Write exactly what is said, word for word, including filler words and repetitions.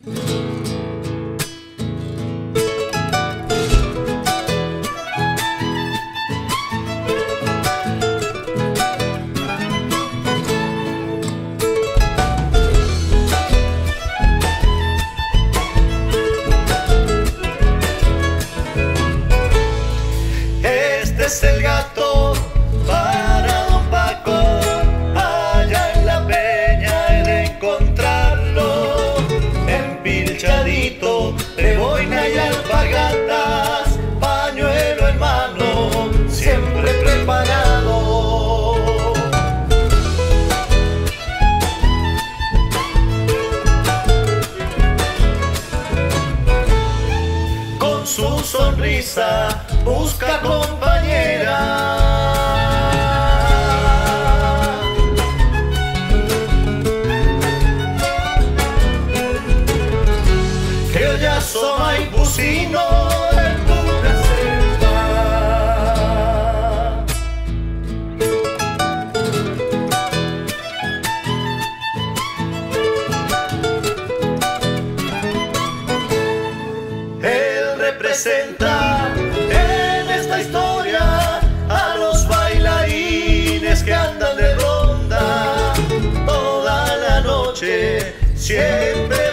Este es el gato para don Paco, allá en la peña he de encontrarlo, empilchadito de boina y alpargatas, pañuelo en mano, siempre preparado. Con su sonrisa busca compañera, que asoma y bucino en pura selva. Él representa en esta historia a los bailarines que andan de ronda toda la noche, siempre